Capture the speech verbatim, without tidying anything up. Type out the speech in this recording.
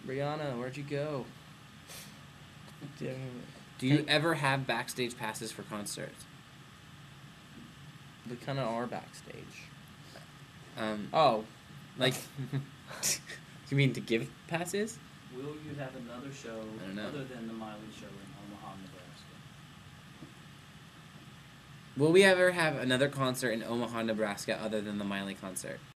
Brianna, where'd you go? Do you ever have backstage passes for concerts? We kind of are backstage. Um, oh. Like, you mean to give passes? Will you have another show I don't know. other than the Miley show in Omaha, Nebraska? Will we ever have another concert in Omaha, Nebraska other than the Miley concert?